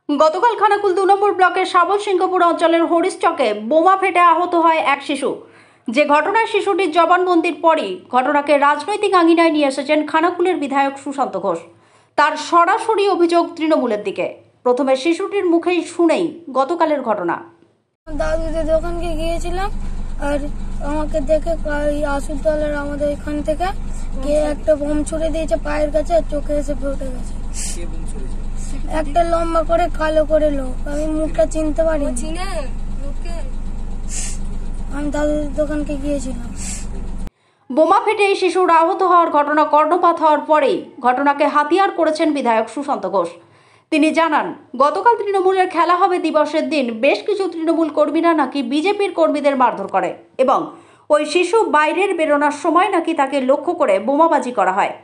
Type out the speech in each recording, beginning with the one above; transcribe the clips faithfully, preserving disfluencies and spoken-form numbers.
গতকাল খানাকুল দু নম্বর ব্লকের সাবল সিংহপুর অঞ্চলের হরিশচকে বোমা ফেটে আহত হয় এক শিশু। যে ঘটনায় শিশুটির জবানবন্দির পরই ঘটনাকে রাজনৈতিক আঙিনায় নিয়ে এসেছেন খানাকুলের বিধায়ক সুশান্ত ঘোষ। তার সরাসরি অভিযোগ তৃণমূলের দিকে। প্রথমে শিশুটির মুখেই শুনেই গতকালের ঘটনা। দাদুদের দোকানকে গিয়েছিলাম আর আমাকে দেখে আসুদলের আমাদের এখান থেকে গিয়ে একটা বোম ছুড়ে দিয়েছে পায়ের কাছে, আর চোখে এসে ফুটে গেছে। একটা লম্বা করে কালো করে লোক, আমি মুখটা চিনতে পারি। আমি দাদুদের দোকানকে গিয়েছিলাম। বোমা ফেটে এই শিশুর আহত হওয়ার ঘটনা কর্ণপাত হওয়ার পরেই ঘটনাকে হাতিয়ার করেছেন বিধায়ক সুশান্ত ঘোষ। তিনি জানান, গতকাল তৃণমূলের খেলা হবে দিবসের দিন বেশ কিছু তৃণমূল কর্মীরা নাকি বিজেপির কর্মীদের মারধর করে এবং ওই শিশু বাইরের বেরোনোর সময় নাকি তাকে লক্ষ্য করে বোমাবাজি করা হয়।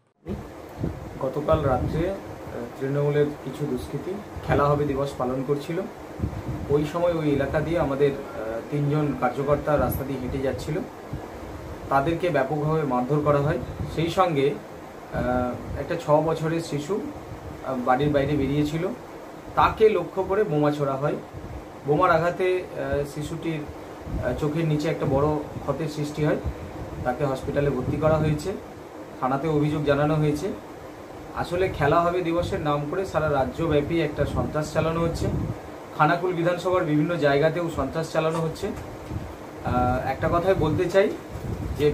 গতকাল রাত্রে তৃণমূলের কিছু দুষ্কৃতী খেলা হবে দিবস পালন করছিল। ওই সময় ওই এলাকা দিয়ে আমাদের তিনজন কার্যকর্তা রাস্তা দিয়ে হেঁটে যাচ্ছিল, তাদেরকে ব্যাপকভাবে মারধর করা হয়। সেই সঙ্গে একটা ছ বছরের শিশু বাড়ির বাইরে বেরিয়েছিল, তাকে লক্ষ্য করে বোমা ছোড়া হয়। বোমার আঘাতে শিশুটির চোখের নিচে একটা বড় ক্ষতের সৃষ্টি হয়, তাকে হসপিটালে ভর্তি করা হয়েছে। থানাতে অভিযোগ জানানো হয়েছে। আসলে খেলা হবে দিবসের নাম করে সারা রাজ্যব্যাপী একটা সন্ত্রাস চালানো হচ্ছে। খানাকুল বিধানসভার বিভিন্ন জায়গাতেও সন্ত্রাস চালানো হচ্ছে। একটা কথাই বলতে চাই যে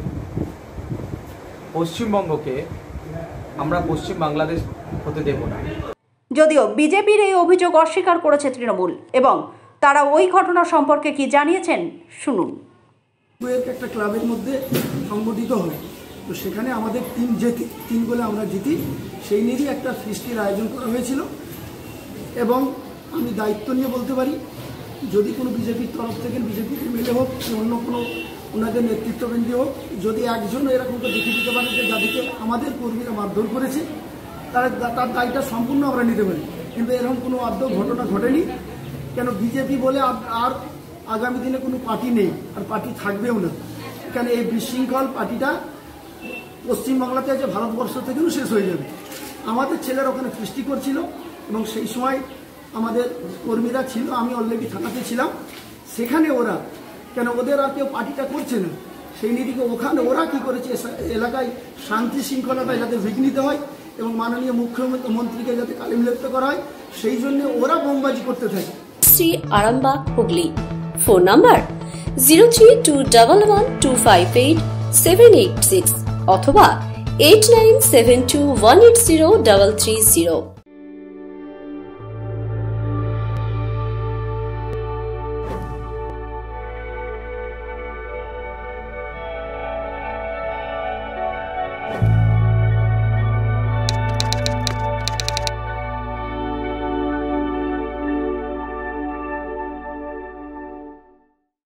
পশ্চিমবঙ্গকে আমরা পশ্চিম বাংলাদেশ হতে দেব না। যদিও বিজেপির এই অভিযোগ অস্বীকার করেছে তৃণমূল এবং তারা ওই ঘটনা সম্পর্কে কি জানিয়েছেন শুনুন। একটা ক্লাবের মধ্যে সংগঠিত হয়, তো সেখানে আমাদের টিম জেতে তিন গোলে আমরা জিতি, সেই নিয়েই একটা ফিস্টের আয়োজন করা হয়েছিল। এবং আমি দায়িত্ব নিয়ে বলতে পারি, যদি কোনো বিজেপির তরফ থেকে বিজেপি এমএলএ হোক কি অন্য কোনো ওনাদের নেতৃত্ববৃন্দি হোক, যদি একজন এরকম তো দেখে দিতে পারে যে যাদেরকে আমাদের কর্মীরা মারধর করেছে, তার তার দায়টা সম্পূর্ণ আমরা নিতে পারি। কিন্তু এরকম কোনো আদৌ ঘটনা ঘটেনি। কেন বিজেপি বলে আর আগামী দিনে কোনো পার্টি নেই, আর পার্টি থাকবেও না। কেন এই বিশৃঙ্খল পার্টিটা পশ্চিমবাংলাতে আছে, ভারতবর্ষ থেকেও শেষ হয়ে যাবে। আমাদের ছেলেরা ওখানে সৃষ্টি করছিল এবং সেই সময় আমাদের কর্মীরা ছিল, আমি অলরেডি থানাতে ছিলাম। সেখানে ওরা কেন ওদের আর কেউ পার্টিটা করছে না, সেই নিরিখে ওখানে ওরা কি করেছে, এলাকায় শান্তি শৃঙ্খলতায় যাতে বিঘ্নিত হয় এবং মাননীয় মুখ্যমন্ত্রীকে যাতে কালিমলিপ্ত করা হয়, সেই জন্য ওরা বোমবাজি করতে থাকে। Shri Arambagh Hooghly. Phone number zero three two double one two five eight seven eight six অথবা eight nine seven two one eight zero double three zero.